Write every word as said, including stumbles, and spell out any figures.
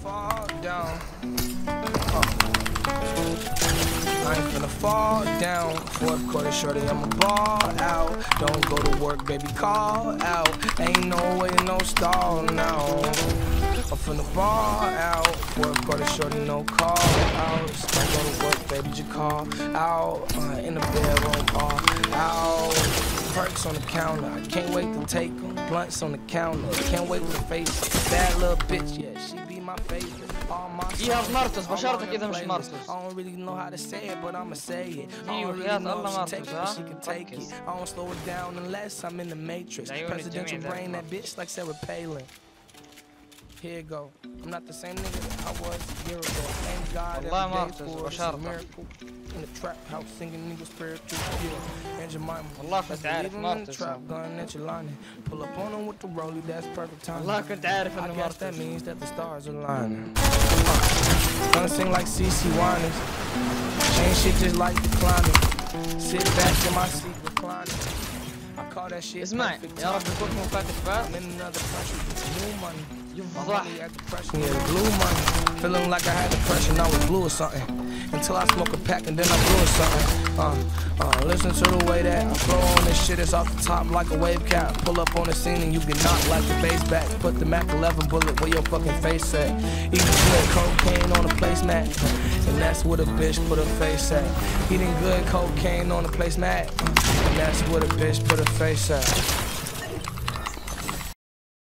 fall down. Uh. I ain't finna fall down. Fourth quarter shorty, I'ma ball out. Don't go to work, baby, call out. Ain't no way, no stall now. I'm finna ball out. Fourth quarter shorty, no call out. Don't go to work, baby, just call out. Uh, in the bedroom, all out. Perks on the counter, I can't wait to take them. Blunts on the counter, can't wait to face it. Bad little bitch, yeah, she be my favorite. فيها Martoz بشرطك إذا مش Martoz. I don't really know how to say it, but I'ma say it. I don't really really know know if if she she take it, huh? but she can take it. I don't slow it down unless I'm in the Matrix. Presidential brain, that bitch like Sarah Palin. Here you go. I'm not the same nigga that I was a year ago. Thank God every day for a miracle. In the trap house singing niggas spiritual. Yeah, and your mama. والله كنت عارف Martoz. Trap gun at your line. Pull up on him with the rollie, that's perfect time. والله كنت عارف I إنه guess that Martoz. means that the stars are lining. Gonna sing like C C Winans. Ain't shit just like declining. Sit back in my seat reclining. I call that shit اسمع يا رب يكون مو فاتح باب. I'm in another country, new money. يفضح. At depression, yeah, blue money. Feeling like I had depression, I was blue or something. Until I smoke a pack and then I blew or something. Uh, uh, listen to the way that I flow on this shit, it's off the top like a wave cap. Pull up on the scene and you get knocked like the bass back. Put the Mac eleven bullet where your fucking face at. Eating good cocaine on a placemat. And that's where the bitch put her face at. Eating good cocaine on a placemat. And that's where the bitch put her face at.